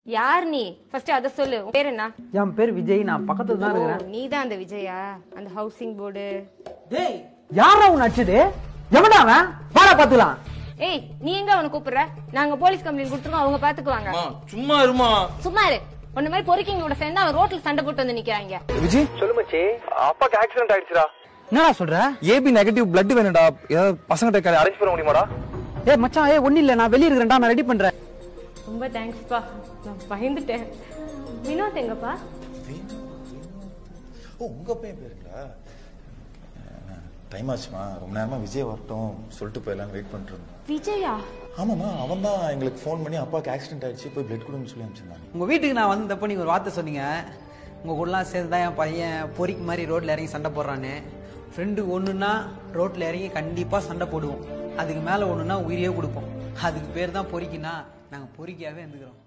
யார் நீ? ஃபர்ஸ்ட் அத சொல்லு. உன் பேர் என்ன? என் பேர் விஜய். நான் பக்கத்துல தான் இருக்கேன். நீ தான் அந்த விஜயா? அந்த ஹவுசிங் போர்டு. டேய் யாரா உன் அடிச்சது? எவன்டா அவன்? வாடா பாத்துலாம். ஏய் நீ எங்க அவனை கூப்பிடுற? நாங்க போலீஸ் கம்ப்ளைண்ட் கொடுத்துறோம், அவங்க பாத்துக்குவாங்க. சும்மா இருமா. சும்மா இரு. உன்ன மாதிரி பொறுக்கிங்களோட சேர்ந்து அவன் ரோட்ல சண்டை போட்டு வந்து நிக்கிறாங்க. விஜய் சொல்லு மச்சி, அப்பாக்கு ஆக்சிடென்ட் ஆயிடுச்சுடா. என்னடா சொல்ற? ஏபி நெகட்டிவ் பிளட் வேணும்டா. ஏதாவது பசங்க அரேஞ்ச் பண்ண முடியுமாடா? ஏய் மச்சான், ஏய் ஒண்ணு இல்ல, நான் வெளிய இருக்கேன்டா, நான் ரெடி பண்றேன். ரொம்ப தேங்க்ஸ்ப்பா, நான் பயந்துட்டேன். வினோத் எங்கப்பா? ஓ உங்க பையன் பேருங்களா? டைம் ஆச்சுமா, ரொம்ப நேரமா விஜய் வரட்டும் சொல்லிட்டு போயிடலான்னு வெயிட் பண்ணிட்டு இருந்தோம். விஜயா? ஆமாம்மா, அவன் தான் எங்களுக்கு ஃபோன் பண்ணி அப்பாவுக்கு ஆக்சிடென்ட் ஆயிடுச்சு, போய் பிளட் கொடுன்னு சொல்லி அனுப்பிச்சிருந்தாங்க. உங்க வீட்டுக்கு நான் வந்தப்போ நீங்க ஒரு வார்த்தை சொன்னீங்க. உங்க கூடலாம் சேர்ந்து தான் என் பையன் பொறிக்கு மாதிரி ரோட்ல இறங்கி சண்டை போடுறான்னு. ஃப்ரெண்டு ஒண்ணுன்னா ரோட்ல இறங்கி கண்டிப்பா சண்டை போடுவோம், அதுக்கு மேல ஒண்ணுன்னா உயிரியே கொடுப்போம். அதுக்கு பேர் தான் பொறிக்குன்னா நாங்க பொறிக்காவே இருந்துக்கிறோம்.